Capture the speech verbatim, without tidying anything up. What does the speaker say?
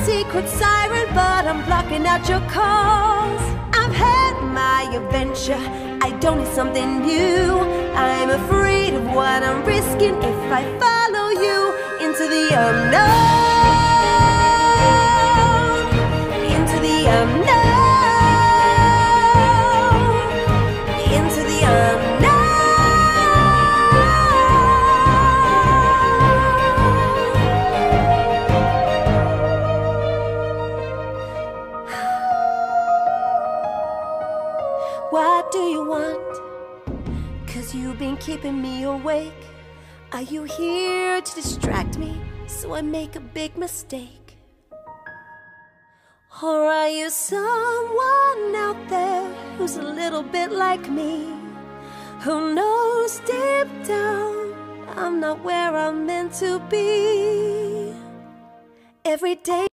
secret siren, but I'm blocking out your calls. I've had my adventure, I don't need something new. I'm afraid of what I'm risking if I follow you into the unknown, into the unknown, into the unknown. What do you want? 'Cause you've been keeping me awake. Are you here to distract me so I make a big mistake? Or are you someone out there who's a little bit like me, who knows deep down I'm not where I'm meant to be? Every day